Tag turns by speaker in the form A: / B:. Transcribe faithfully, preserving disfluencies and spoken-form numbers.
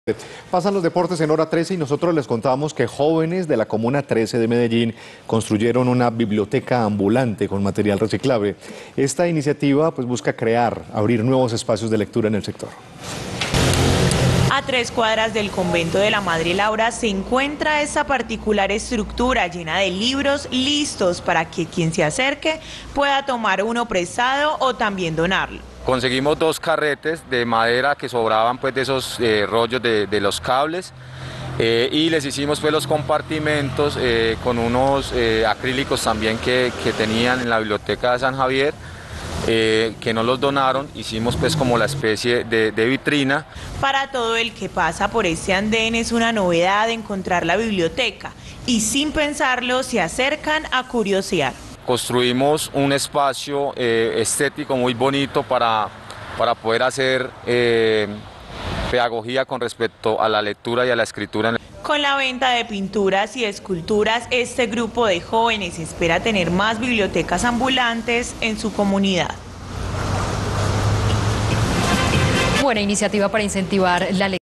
A: Pasan los deportes en Hora trece y nosotros les contamos que jóvenes de la Comuna trece de Medellín construyeron una biblioteca ambulante con material reciclable. Esta iniciativa pues, busca crear, abrir nuevos espacios de lectura en el sector.
B: A tres cuadras del convento de la Madre Laura se encuentra esa particular estructura llena de libros listos para que quien se acerque pueda tomar uno prestado o también donarlo.
C: Conseguimos dos carretes de madera que sobraban pues de esos eh, rollos de, de los cables eh, y les hicimos pues los compartimentos eh, con unos eh, acrílicos también que, que tenían en la biblioteca de San Javier. Eh, que nos los donaron, hicimos pues como la especie de, de vitrina.
B: Para todo el que pasa por este andén es una novedad encontrar la biblioteca y sin pensarlo se acercan a curiosear.
C: Construimos un espacio eh, estético muy bonito para, para poder hacer eh, pedagogía con respecto a la lectura y a la escritura.
B: Con la venta de pinturas y esculturas, este grupo de jóvenes espera tener más bibliotecas ambulantes en su comunidad.
D: Buena iniciativa para incentivar la lectura.